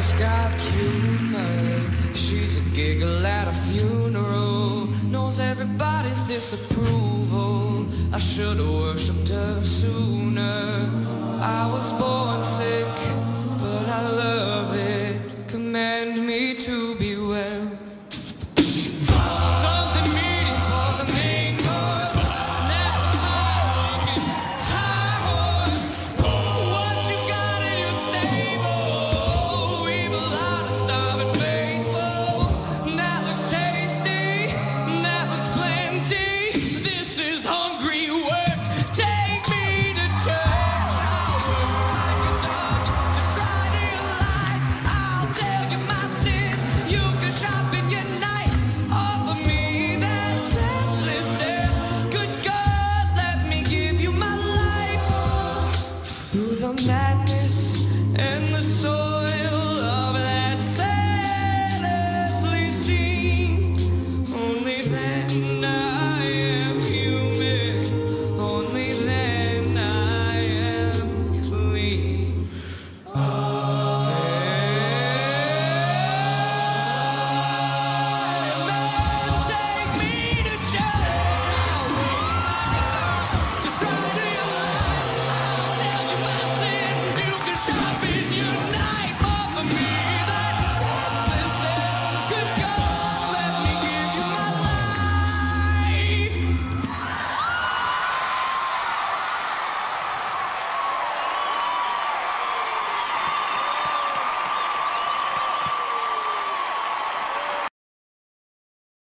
mother's got humor. She's a giggle at a funeral, knows everybody's disapproval. I should've worshipped her sooner. I was born sick, but I love it. Command me to be well. Something meaty for the main course. That's a fine-looking high horse. What you got in your stable? Evil out of starving faithful. That looks tasty. That looks plenty. This is hungry work. Take me to church. I'll worship like a dog. Deciding lies. I'll tell you my sin. You can sharpen your knife. Offer me that deathless death. Good God, let me give you my life. Through the madness